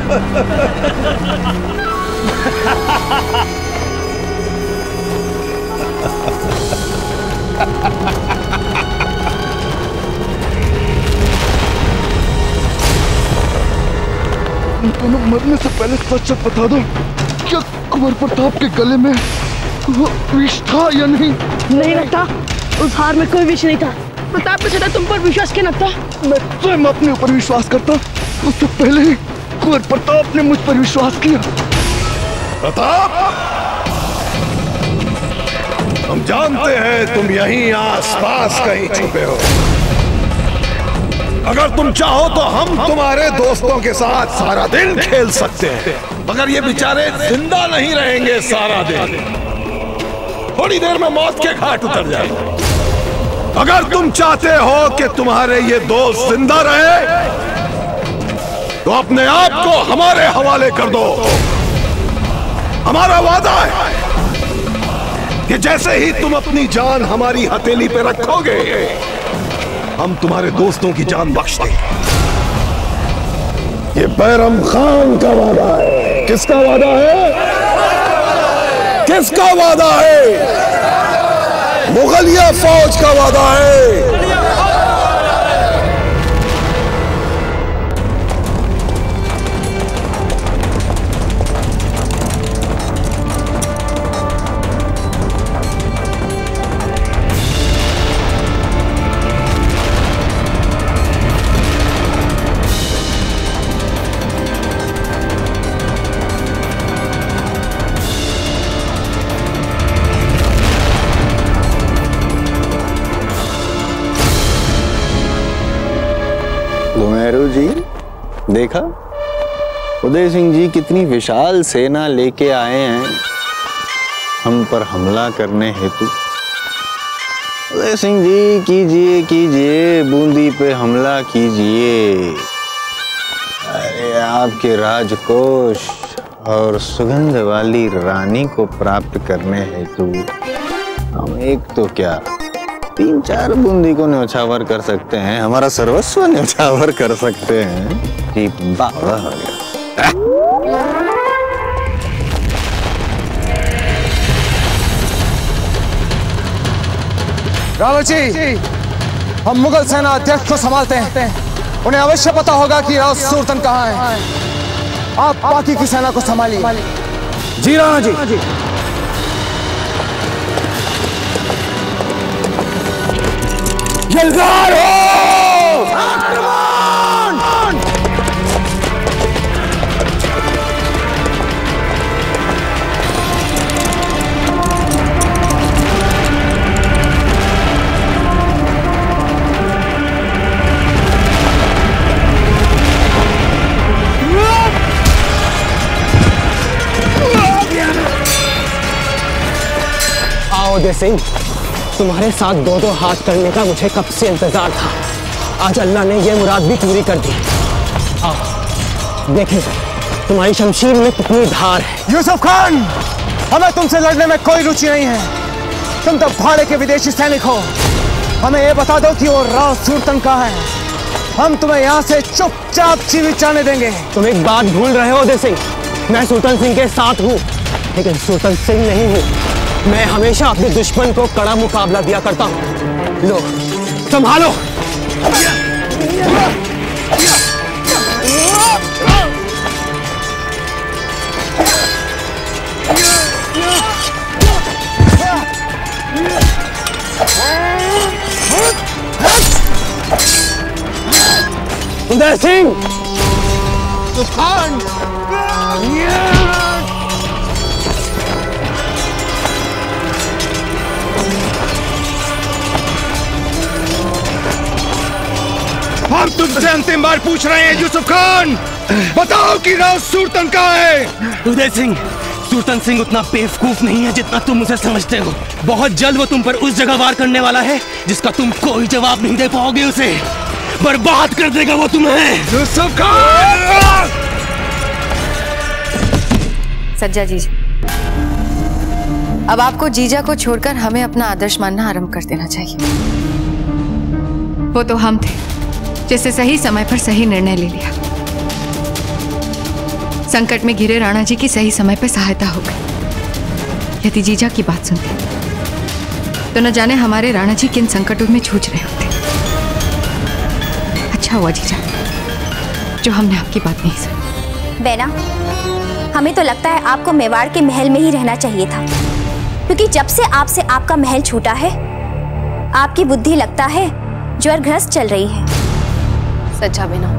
दोनों मरने से पहले सच बता दो, क्या कुंवर प्रताप के गले में वो विष था या नहीं? नहीं लगता, उस हार में कोई विष नहीं था। प्रताप को सदा तुम पर विश्वास क्यों लगता? मैं स्वयं अपने ऊपर विश्वास करता, उससे पहले ही कुंवर प्रताप ने मुझ पर विश्वास किया। प्रताप, हम जानते हैं तुम यहीं आसपास कहीं छुपे हो। अगर तुम चाहो तो हम तुम्हारे दोस्तों के साथ सारा दिन खेल सकते हैं, मगर ये बेचारे जिंदा नहीं रहेंगे सारा दिन, थोड़ी देर में मौत के घाट उतर जाएंगे। अगर तुम चाहते हो कि तुम्हारे ये दोस्त जिंदा रहे तो अपने आप को हमारे हवाले कर दो। हमारा वादा है कि जैसे ही तुम अपनी जान हमारी हथेली पे रखोगे, हम तुम्हारे दोस्तों की जान बख्श देंगे। ये बैरम खान का वादा है। किसका वादा है? किसका वादा है? मुगलिया फौज का वादा है। जी देखा, उदय सिंह जी कितनी विशाल सेना लेके आए हैं हम पर हमला करने हेतु। उदय सिंह जी कीजिए कीजिए, बूंदी पे हमला कीजिए। अरे आपके राजकोष और सुगंध वाली रानी को प्राप्त करने हेतु हम एक तो क्या 3-4 बूंदी को न्यौछावर कर सकते हैं, हमारा सर्वस्व न्यौछावर कर सकते हैं। जी बाबा हो गया। राणा जी, हम मुगल सेना अध्यक्ष को संभालते हैं, उन्हें अवश्य पता होगा कि राव सुरतन कहाँ है। आप बाकी की सेना को संभालिए। जी राणा जी। जलगार हो! आओ उदय सिंह, तुम्हारे साथ दो हाथ करने का मुझे कब से इंतजार था। आज अल्लाह ने यह मुराद भी पूरी कर दी। आओ देखें तुम्हारी शमशीर में कितनी धार है। यूसुफ खान, हमें तुमसे लड़ने में कोई रुचि नहीं है। तुम तो भाड़े के विदेशी सैनिक हो। हमें ये बता दो कि वो राव सुरतन कहाँ है। हम तुम्हें यहाँ से चुपचाप जीवित जाने देंगे। तुम एक बात भूल रहे हो उदय सिंह, मैं सुल्तान सिंह के साथ हूँ, लेकिन सुल्तान सिंह नहीं हूँ। मैं हमेशा अपने दुश्मन को कड़ा मुकाबला दिया करता हूँ। लो संभालो। उदय सिंह, तूफान, हम तुमसे अंतिम बार पूछ रहे हैं यूसुफ खान, बताओ कि राव सुरतन कहाँ है? उदय सिंह, सुल्तान सिंह उतना बेवकूफ नहीं है जितना तुम उसे समझते हो। बहुत जल्द वो तुम पर उस जगह वार करने वाला है जिसका तुम कोई जवाब नहीं दे पाओगे। उसे बर्बाद कर देगा वो तुम्हें। यूसुफ खान! सज्जा जीजा, अब आपको जीजा को छोड़कर हमें अपना आदर्श मानना आरंभ कर देना चाहिए। वो तो हम थे जिससे सही समय पर सही निर्णय ले लिया। संकट में घिरे राणा जी की सही समय पर सहायता हो गई। यदि जीजा की बात सुनते तो न जाने हमारे राणा जी किन संकटों में जूझ रहे होते। अच्छा हुआ जीजा जो हमने आपकी बात नहीं सुनी। बेना, हमें तो लगता है आपको मेवाड़ के महल में ही रहना चाहिए था, क्योंकि जब से आपसे आपका महल छूटा है आपकी बुद्धि लगता है ज्वरग्रस्त चल रही है। सच्चा बेना।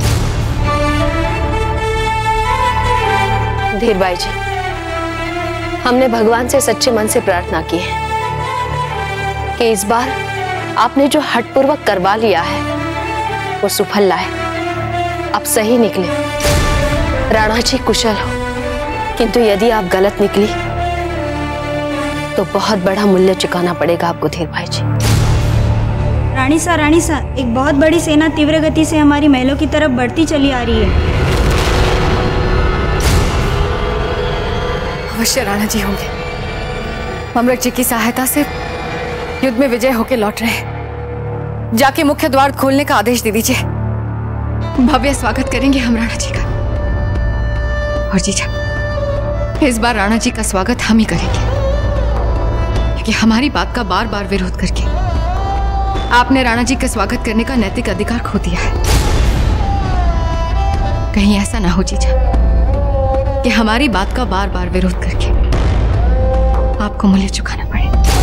धीर भाई जी, हमने भगवान से सच्चे मन से प्रार्थना की है कि इस बार आपने जो हठपूर्वक करवा लिया है वो सुफल लाए, अब सही निकले, राणा जी कुशल हो। किंतु यदि आप गलत निकली तो बहुत बड़ा मूल्य चुकाना पड़ेगा आपको धीर भाई जी। रानी सा, एक बहुत बड़ी सेना तीव्र गति से हमारी महलों की तरफ बढ़ती चली आ रही है। अवश्य राणा जी होंगे। ममरक जी की सहायता से युद्ध में विजय होकर लौट रहे हैं। जाके मुख्य द्वार खोलने का आदेश दे दीजिए। भव्य स्वागत करेंगे हम राणा जी का। और जीजा, इस बार राणा जी का स्वागत हम ही करेंगे, क्योंकि हमारी बात का बार बार विरोध करके आपने राणा जी का स्वागत करने का नैतिक अधिकार खो दिया है। कहीं ऐसा ना हो जीजा कि हमारी बात का बार बार विरोध करके आपको मूल्य चुकाना पड़े।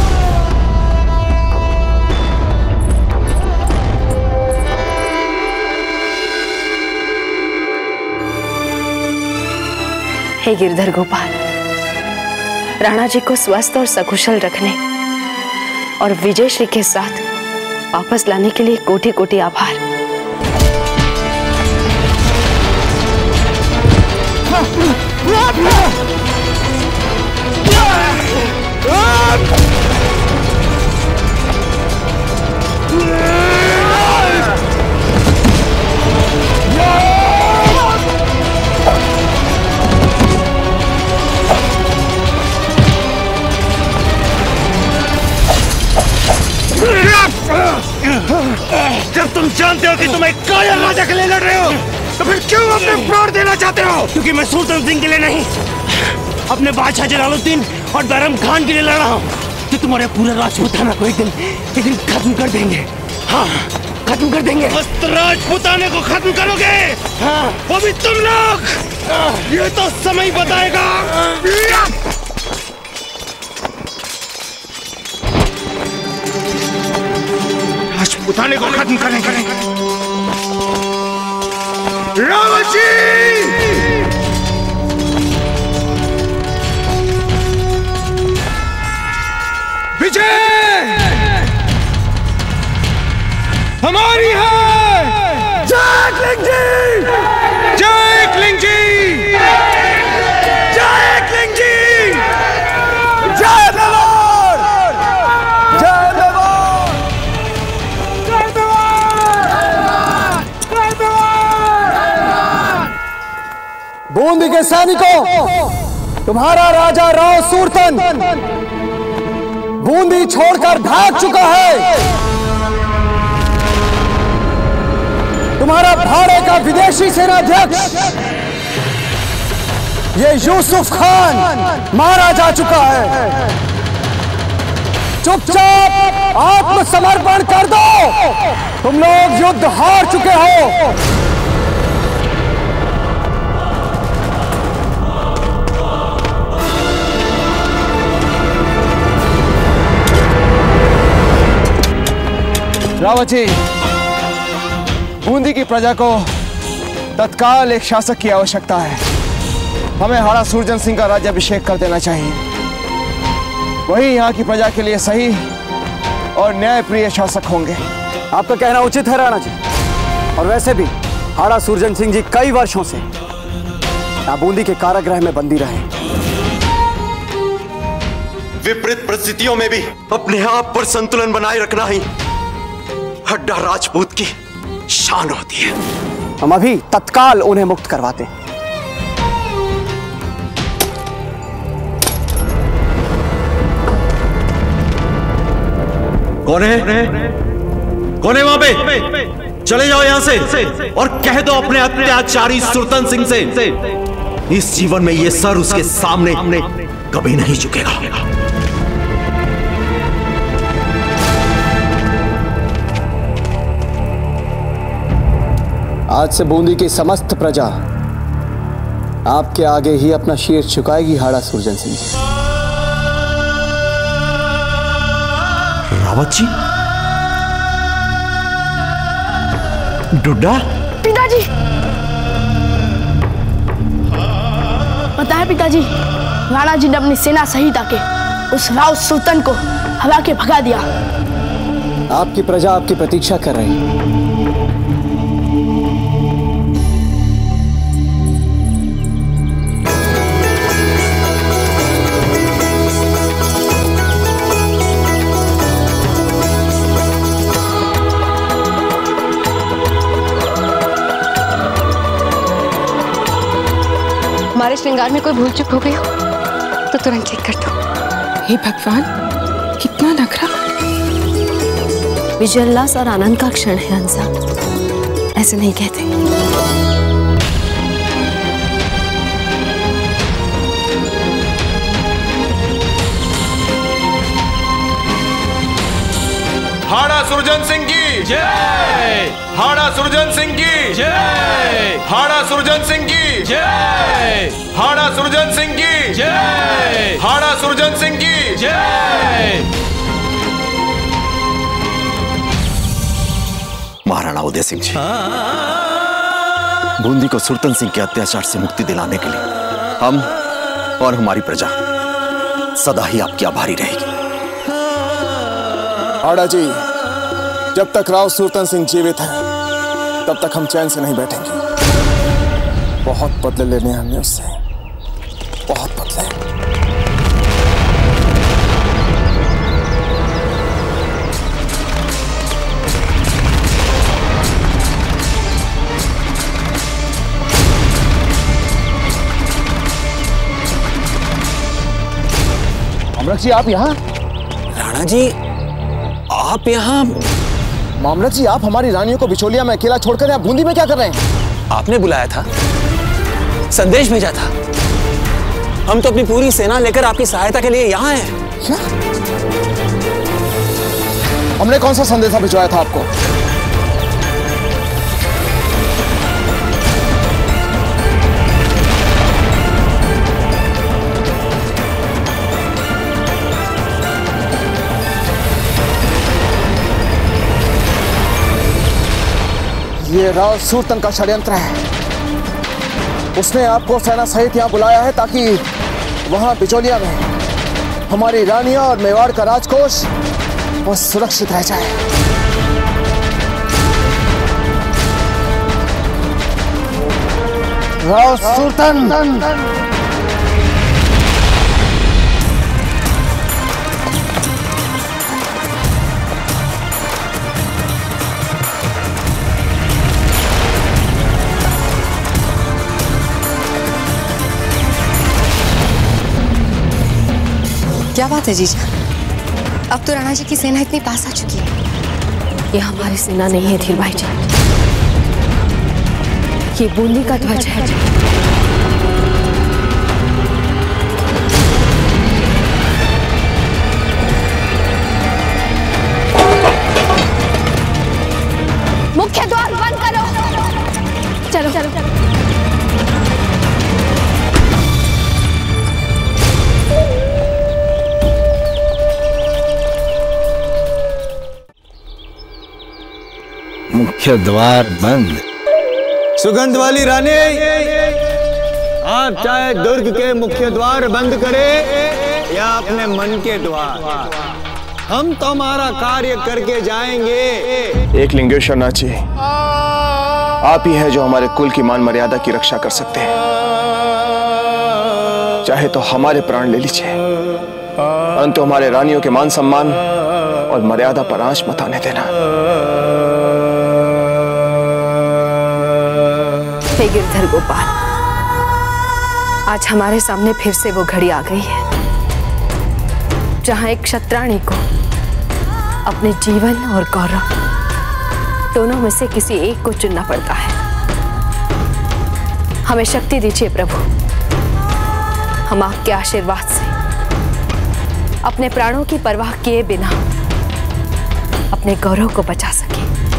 हे गिरधर गोपाल, राणा जी को स्वस्थ और सकुशल रखने और विजय श्री के साथ वापस लाने के लिए कोटि कोटि आभार। जब तुम जानते हो कि तुम एक कायर राजा के लिए लड़ रहे हो तो फिर क्यों अपने प्राण देना चाहते हो? क्योंकि मैं सुल्तान सिंह के लिए नहीं, अपने बादशाह जलालुद्दीन और बैरम खान के लिए लड़ रहा हूँ, कि तुम्हारे पूरे राजपूताना को एक दिन खत्म कर देंगे। हाँ, खत्म कर देंगे। बस राजपूताने को खत्म करोगे? हाँ, वो भी तुम लोग। ये तो समय बताएगा। राजपूताने को खत्म करेंगे। रावण जी! विजय हमारी है। जय क्लिंग जी! जय क्लिंग जी! जय क्लिंग जी! जय मेवाड़! जय मेवाड़! जय मेवाड़! जय मेवाड़! बूंदी के सैनिकों, तुम्हारा राजा राव सूरतन बूंदी छोड़कर भाग चुका है। तुम्हारा भाड़े का विदेशी सेनाध्यक्ष ये यूसुफ खान मारा जा चुका है। चुपचाप आत्मसमर्पण कर दो, तुम लोग युद्ध हार चुके हो। रावत जी, बूंदी की प्रजा को तत्काल एक शासक की आवश्यकता है। हमें हाड़ा सूरजन सिंह का राज्याभिषेक कर देना चाहिए। वही यहाँ की प्रजा के लिए सही और न्यायप्रिय शासक होंगे। आपका कहना उचित है राणा जी, और वैसे भी हाड़ा सूरजन सिंह जी कई वर्षों से यहाँ बूंदी के कारागृह में बंदी रहे। विपरीत परिस्थितियों में भी अपने आप पर संतुलन बनाए रखना ही हड्डा राजपूत की शान होती है। हम अभी तत्काल उन्हें मुक्त करवाते हैं। कौन है? कौन है वहां पे? चले जाओ यहां से और कह दो अपने अत्याचारी सुल्तान सिंह से इस जीवन में ये सर उसके सामने कभी नहीं झुकेगा। आज से बूंदी की समस्त प्रजा आपके आगे ही अपना शीर झुकाएगी हाड़ा सुरजन सिंह जी। रावत जी, डुड्डा, पिताजी, पता है पिताजी, राणा जी ने अपनी सेना सहित आके उस राव सुल्तान को हरा के भगा दिया। आपकी प्रजा आपकी प्रतीक्षा कर रही है। हमारे श्रृंगार में कोई भूल चूक हो गई हो तो तुरंत ठीक कर दो। हे भगवान, कितना नखरा। विजय उल्लास और आनंद का क्षण है हंसा, ऐसे नहीं कहते। हाड़ा सुरजन सिंह की जय, हाड़ा सुरजन सिंह की जय, हाड़ा सुरजन सिंह की जय, हाड़ा सुरजन सिंह की जय, हाड़ा सुरजन सिंह की जय। महाराणा उदय सिंह जी, बूंदी को सुल्तान सिंह के अत्याचार से मुक्ति दिलाने के लिए हम और हमारी प्रजा सदा ही आपकी आभारी रहेगी। हाड़ा जी, जब तक राव सुल्तान सिंह जीवित हैं, तब तक हम चैन से नहीं बैठेंगे। बहुत बदले लेने हैं हमने उससे, बहुत बदले। मामलक जी, आप यहाँ? राणा जी, आप यहाँ? मामलक जी, आप हमारी रानियों को बिचौलिया में अकेला छोड़कर यहाँ बूंदी में क्या कर रहे हैं? आपने बुलाया था, संदेश भेजा था। हम तो अपनी पूरी सेना लेकर आपकी सहायता के लिए यहाँ हैं। क्या? हमने कौन सा संदेशा भिजवाया था आपको? ये राव सुल्तान का षड्यंत्र है। उसने आपको सेना सहित यहाँ बुलाया है ताकि वहां बिचौलिया में हमारी रानियां और मेवाड़ का राजकोष वो सुरक्षित रह जाए। राव सुल्तान, क्या बात है जीजा? अब तो राणा जी की सेना इतनी पास आ चुकी है। ये हमारी सेना नहीं है धीर भाई जी, ये बूंदी का ध्वज है। मुख्य द्वार बंद करो। चलो चलो। मुख्य द्वार बंद। सुगंध वाली रानी, आप चाहे दुर्ग के मुख्य द्वार बंद करें या अपने मन के द्वार, हम तुम्हारा कार्य करके जाएंगे। एक लिंगेश्वर नाथ जी, आप ही हैं जो हमारे कुल की मान मर्यादा की रक्षा कर सकते हैं। चाहे तो हमारे प्राण ले लीजिए, परंतु हमारे रानियों के मान सम्मान और मर्यादा पर आंच मत आने देना। हे गिरधर गोपाल, आज हमारे सामने फिर से वो घड़ी आ गई है जहां एक क्षत्राणी को अपने जीवन और गौरव दोनों में से किसी एक को चुनना पड़ता है। हमें शक्ति दीजिए प्रभु, हम आपके आशीर्वाद से अपने प्राणों की परवाह किए बिना अपने गौरव को बचा सके।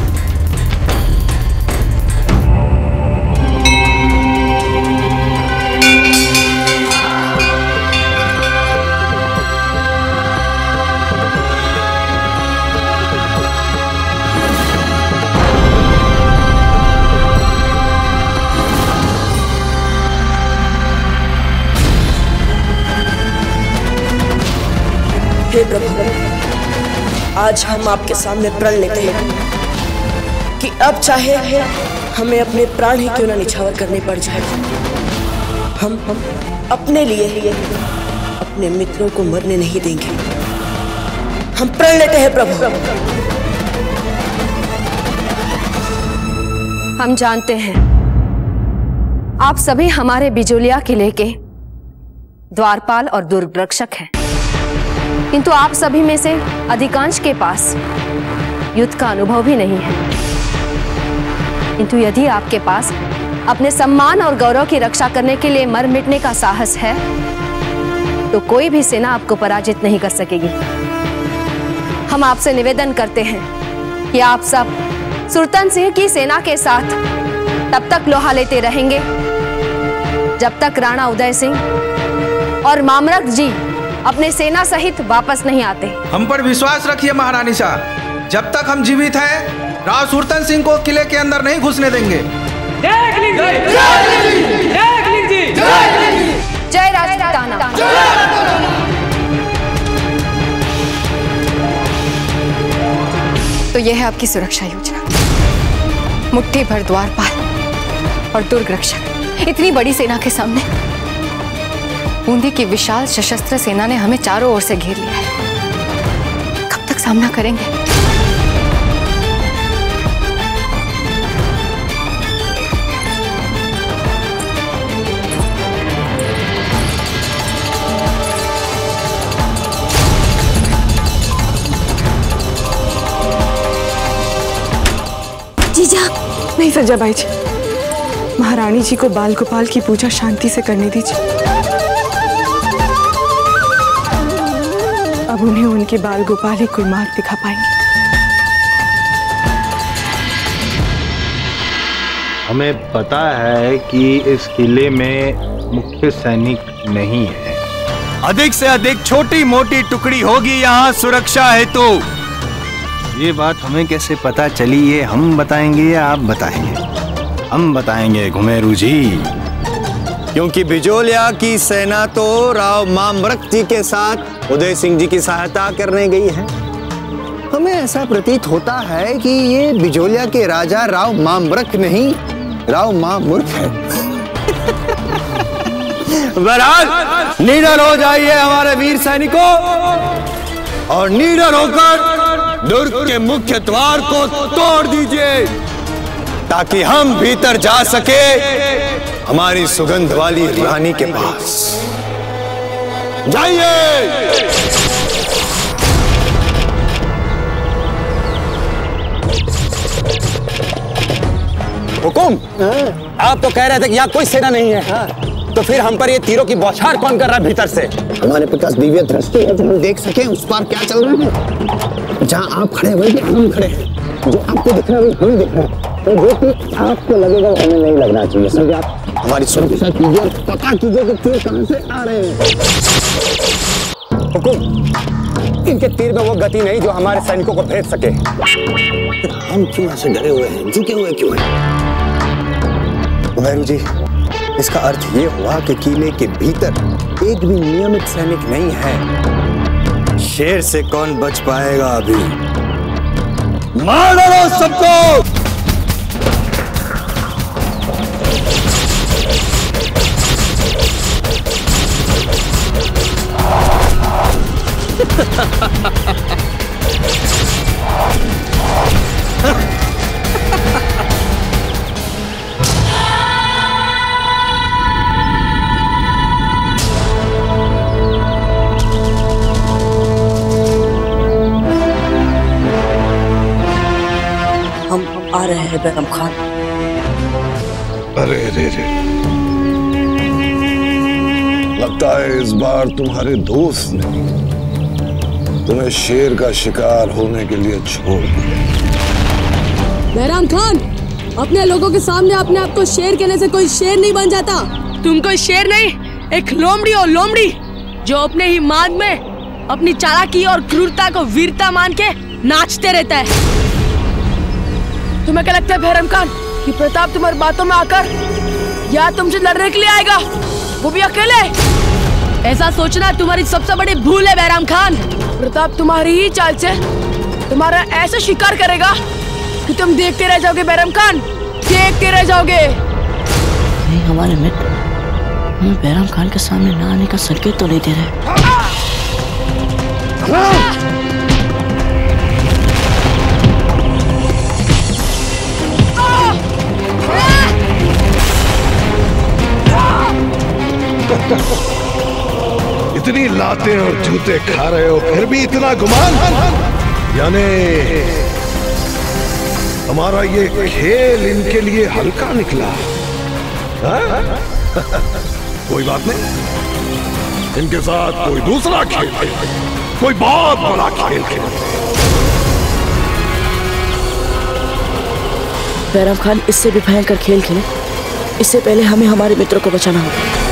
हे प्रभु, आज हम आपके सामने प्रण लेते हैं कि अब चाहे हमें अपने प्राण ही क्यों न निछावर करने पड़ जाए, हम अपने लिए अपने मित्रों को मरने नहीं देंगे। हम प्रण लेते हैं प्रभु। हम जानते हैं आप सभी हमारे बिजोलिया किले के द्वारपाल और दुर्ग रक्षक हैं, किंतु आप सभी में से अधिकांश के पास युद्ध का अनुभव भी नहीं है। किंतु यदि आपके पास अपने सम्मान और गौरव की रक्षा करने के लिए मर मिटने का साहस है तो कोई भी सेना आपको पराजित नहीं कर सकेगी। हम आपसे निवेदन करते हैं कि आप सब सुरतन सिंह की सेना के साथ तब तक लोहा लेते रहेंगे जब तक राणा उदय सिंह और मामरक जी अपने सेना सहित वापस नहीं आते। हम पर विश्वास रखिए महारानी शाह, जब तक हम जीवित हैं राव सुरतन सिंह को किले के अंदर नहीं घुसने देंगे। जय राजपुताना। तो यह है आपकी सुरक्षा योजना। मुट्ठी भर द्वारपाल और दुर्ग रक्षक, इतनी बड़ी सेना के सामने बूंदी की विशाल सशस्त्र सेना ने हमें चारों ओर से घेर लिया है। कब तक सामना करेंगे? जीजा। नहीं सजाबाई जी, महारानी जी को बाल गोपाल की पूजा शांति से करने दीजिए। अब उन्हें उनके बाल गोपाल ही कोई मार्ग दिखा पाएंगे। हमें पता है कि इस किले में मुख्य सैनिक नहीं है। अधिक से अधिक छोटी मोटी टुकड़ी होगी यहाँ सुरक्षा हेतु। ये बात हमें कैसे पता चली, ये हम बताएंगे या आप बताएंगे? हम बताएंगे घुमेरू जी, क्योंकि बिजोलिया की सेना तो राव मामरक जी के साथ उदय सिंह जी की सहायता करने गई है। हमें ऐसा प्रतीत होता है कि ये बिजोलिया के राजा राव मामरक नहीं, राव मामूर्ख है। बहरहाल निडर हो जाइए हमारे वीर सैनिकों और निडर होकर दुर्ग के मुख्य द्वार को तोड़ दीजिए ताकि हम भीतर जा सके हमारी सुगंध वाली रानी के पास। जाइए। हुकुम, आप तो कह रहे थे कि यहाँ कोई सेना नहीं है, तो फिर हम पर ये तीरों की बौछार कौन कर रहा है भीतर से? हमारे पास दिव्य दृष्टि है, जो हम देख सके उस पार क्या चल रहा है। जहाँ आप खड़े हुए हम खड़े हैं, जो आपको दिख रहा है हमें दिख रहा है, तो जो कि आपको लगेगा वो हमें नहीं लगना चाहिए। समझे आप? हमारी सुरक्षा कीजिए, पता कीजिए कि तीर कहाँ से आ रहे हैं। हुकुम, इनके तीर में वो गति नहीं जो हमारे सैनिकों को भेद सके। हम क्यों ऐसे डरे हुए हैं, झुके हुए क्यों हैं? भैरू जी, इसका अर्थ ये हुआ कि किले के भीतर एक भी नियमित सैनिक नहीं है। शेर से कौन बच पाएगा अभी? मार डालो सबको। हम आ रहे हैं बैरम खान। अरे रे रे, लगता है इस बार तुम्हारे दोस्त ने तुम्हें शेर का शिकार होने के लिए छोड़ दिया। बैराम खान, अपने लोगों के सामने अपने आप को शेर कहने से कोई शेर नहीं बन जाता। तुम कोई शेर नहीं, एक लोमड़ी हो, लोमड़ी जो अपने ही मार्ग में अपनी चालाकी और क्रूरता को वीरता मान के नाचते रहता है। तुम्हें क्या लगता है बैराम खान कि प्रताप तुम्हारी बातों में आकर या तुमसे लड़ने के लिए आएगा, वो भी अकेले? ऐसा सोचना तुम्हारी सबसे बड़ी भूल है बैराम खान। प्रताप तुम्हारी ही चाल से तुम्हारा ऐसा शिकार करेगा कि तुम देखते रह जाओगे बैराम खान, देखते रह जाओगे। नहीं, हमारे मित्र हमें बैराम खान के सामने ना आने का संकेत तो नहीं दे रहे। इतनी लातें और जूते खा रहे हो फिर भी इतना गुमान, यानी हमारा ये खेल इनके लिए हल्का निकला। कोई बात नहीं, इनके साथ कोई दूसरा खेल, कोई बहुत बड़ा खेल खेलते। बैराम खान इससे भी भयंकर खेल खेले, इससे पहले हमें हमारे मित्रों को बचाना होगा।